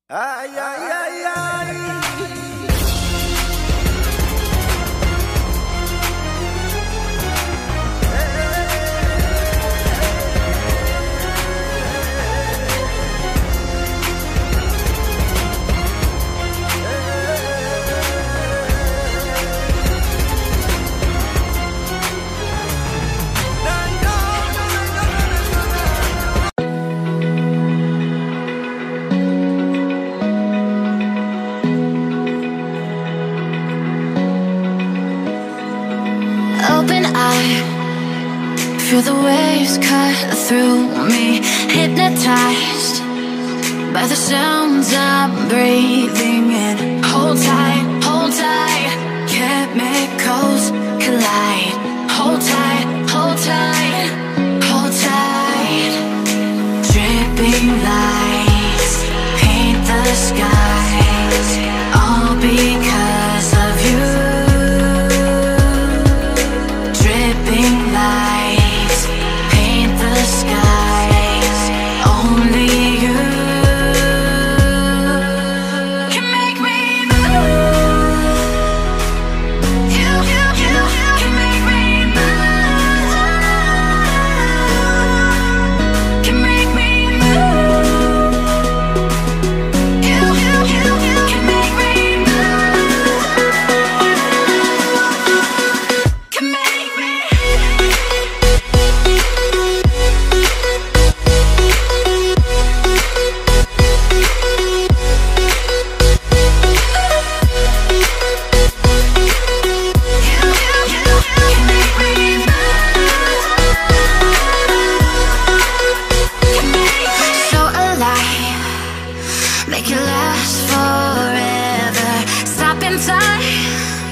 Ay, ay, ay, ay. Open eye, feel the waves cut through me, hypnotized by the sounds I'm breathing in. Hold tight, chemicals collide. Hold tight, hold tight, hold tight. Dripping lights paint the skies, all because of you. Dripping lights paint the skies, only you can make me move. You can make me move. Can make me move. You can make me move. Can make me. So alive, make it last forever. Stop in time,